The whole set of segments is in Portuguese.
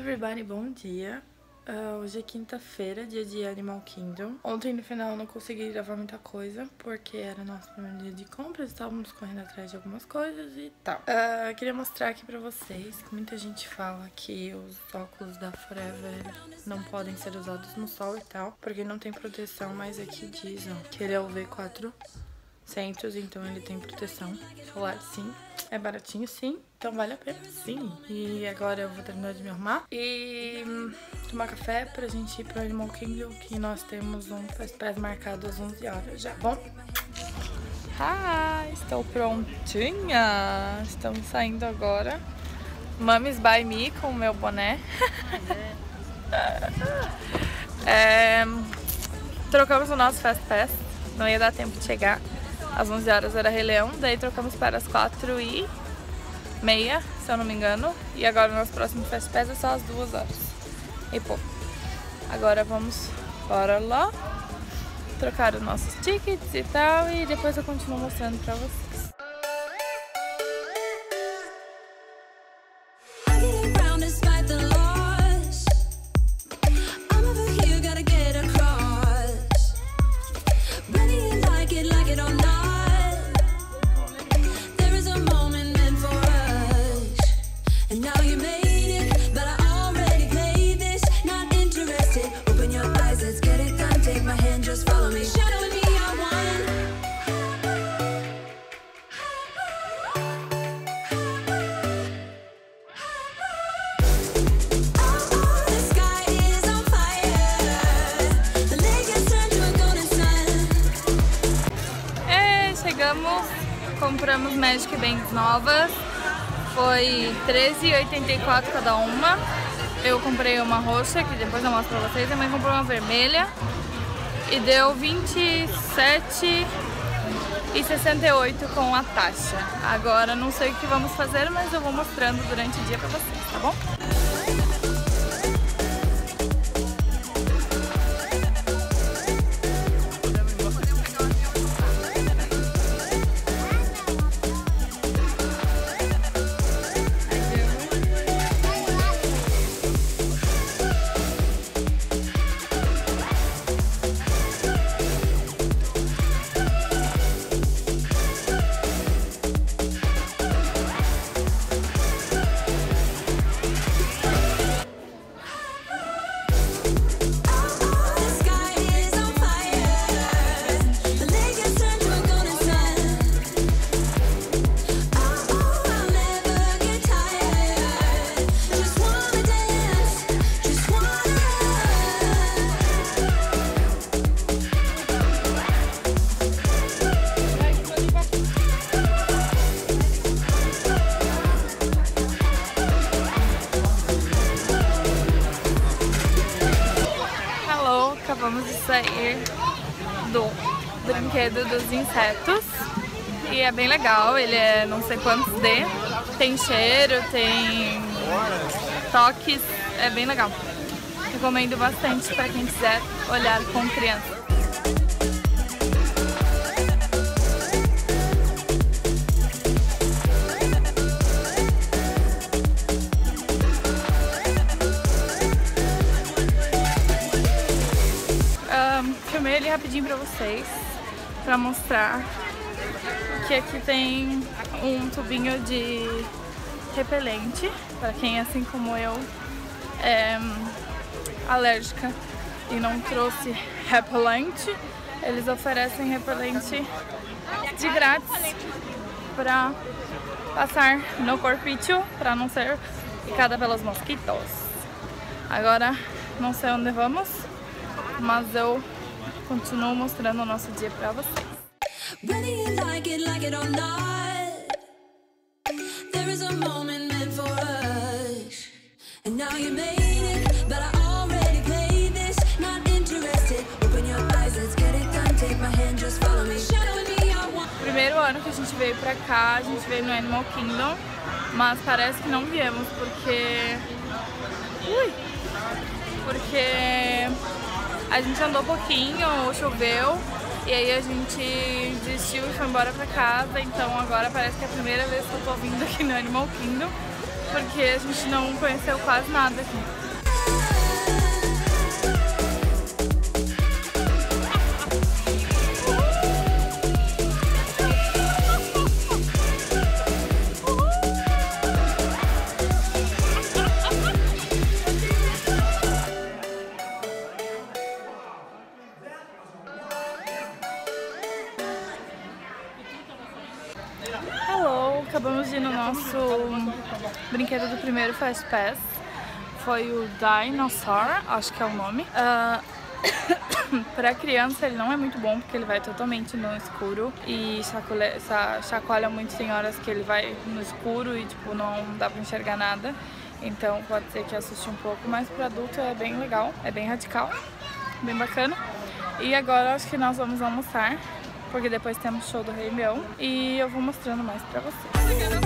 everybody, bom dia. Hoje é quinta-feira, dia de Animal Kingdom. Ontem no final eu não consegui gravar muita coisa, porque era nosso primeiro dia de compras, estávamos correndo atrás de algumas coisas e tal. Queria mostrar aqui pra vocês que muita gente fala que os óculos da Forever não podem ser usados no sol e tal, porque não tem proteção, mas aqui diz, ó, que ele é o V400, então ele tem proteção solar, sim. É baratinho, sim, então vale a pena, sim. E agora eu vou terminar de me arrumar e tomar café pra gente ir pro Animal Kingdom, que nós temos um Fast Pass marcado às 11 horas já. Bom, estou prontinha. Estamos saindo agora. Mummies by me com o meu boné. Trocamos o nosso Fast Pass, não ia dar tempo de chegar. Às 11 horas era Rei Leão, daí trocamos para as 4h30, se eu não me engano. E agora o nosso próximo Fast Pass é só às 2 horas. E pô, agora vamos para lá, trocar os nossos tickets e tal, e depois eu continuo mostrando pra vocês. Compramos Magic Bands novas, foi R$13,84 cada uma. Eu comprei uma roxa, que depois eu mostro pra vocês, a mãe comprou uma vermelha e deu R$27,68 com a taxa. Agora não sei o que vamos fazer, mas eu vou mostrando durante o dia pra vocês, tá bom? Acabamos de sair do brinquedo dos insetos e é bem legal, ele é não sei quantos D, tem cheiro, tem toques, é bem legal. Recomendo bastante para quem quiser olhar com criança. Filmei ele rapidinho pra vocês, pra mostrar que aqui tem um tubinho de repelente, pra quem, assim como eu, é alérgica e não trouxe repelente. Eles oferecem repelente de grátis pra passar no corpício, pra não ser picada pelos mosquitos. Agora, não sei onde vamos, mas eu continuo mostrando o nosso dia pra vocês. Primeiro ano que a gente veio pra cá, a gente veio no Animal Kingdom, mas parece que não viemos porque a gente andou pouquinho, choveu, e aí a gente desistiu e foi embora pra casa. Então agora parece que é a primeira vez que eu tô vindo aqui no Animal Kingdom. porque a gente não conheceu quase nada aqui. Acabamos de ir no nosso brinquedo do primeiro Fast Pass. Foi o Dinosaur, acho que é o nome. Pra criança ele não é muito bom, porque ele vai totalmente no escuro e chacoalha muito, tem horas que ele vai no escuro e tipo, não dá pra enxergar nada. Então pode ser que assuste um pouco, mas para adulto é bem legal, é bem radical, bem bacana. E agora acho que nós vamos almoçar, porque depois temos show do Rei Leão e eu vou mostrando mais pra vocês.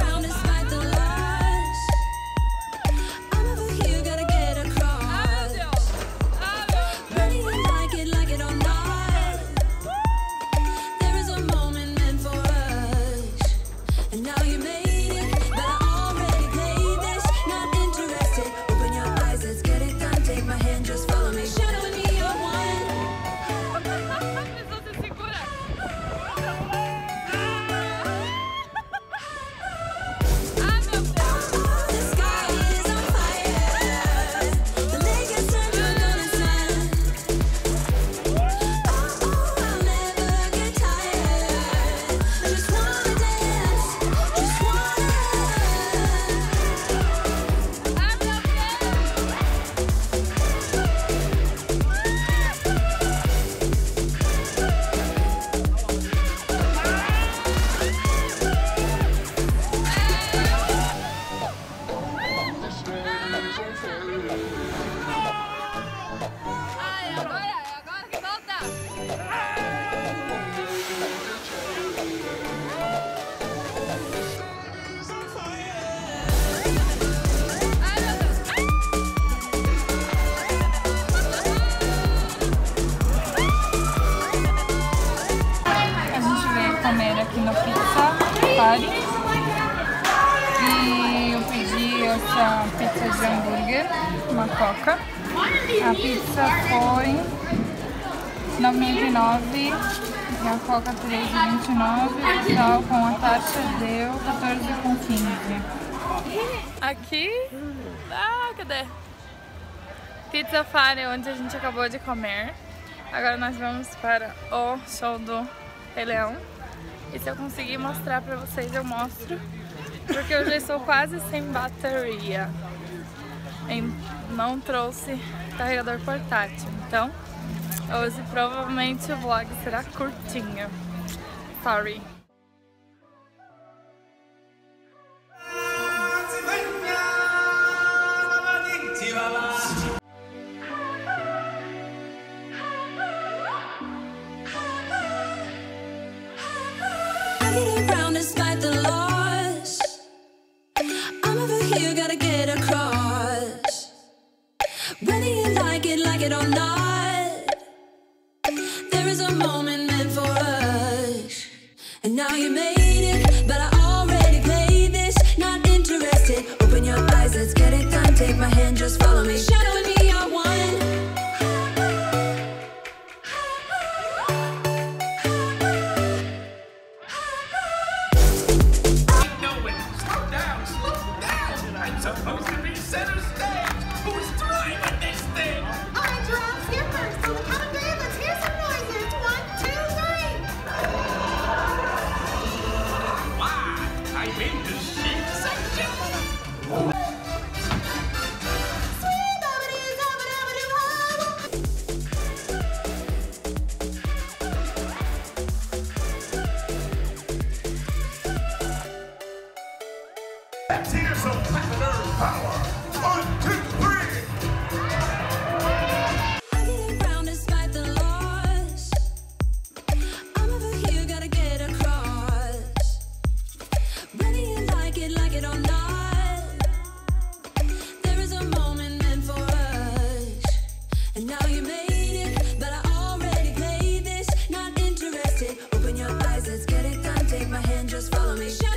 Aqui no Pizza Party e eu pedi essa pizza de hambúrguer, uma coca. A pizza foi R$9,99 e a coca R$3,29, o total com a taxa deu R$14,15. Aqui, cadê? Pizza Party, onde a gente acabou de comer. Agora nós vamos para o show do Rei Leão. E se eu conseguir mostrar pra vocês, eu mostro, porque eu já estou quase sem bateria. Não trouxe carregador portátil, então hoje provavelmente o vlog será curtinho. Sorry. Or not, there is a moment meant for us, and now you made it, but I already played this. Not interested, open your eyes, let's get it done. Take my hand, just follow me. Shadow and me are one. Slow down, I'm supposed to be center stage. Who's driving this thing? Here's some planet power. 1, 2, 3. I get around despite the loss. I'm over here, gotta get across. Whether you like it or not, there is a moment meant for us, and now you made it, but I already played this. Not interested, open your eyes, let's get it done. Take my hand, just follow me.